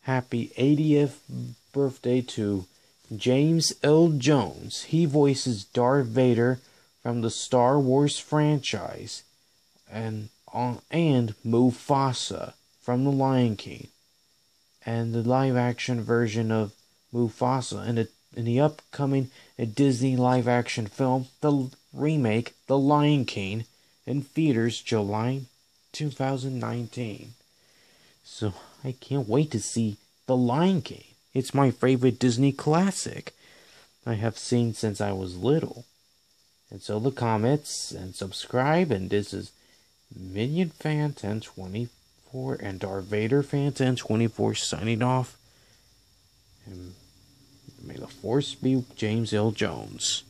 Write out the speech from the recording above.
happy 80th birthday to James Earl Jones. He voices Darth Vader from the Star Wars franchise, and Mufasa from The Lion King, and the live-action version of Mufasa in the upcoming Disney live-action film, the remake, The Lion King, in theaters July 2019. So I can't wait to see The Lion King. It's my favorite Disney classic I have seen since I was little. And so the comments and subscribe, and this is Minion Fan 1024 and Darth Vader Fan 1024 signing off. And may the force be with James L. Jones.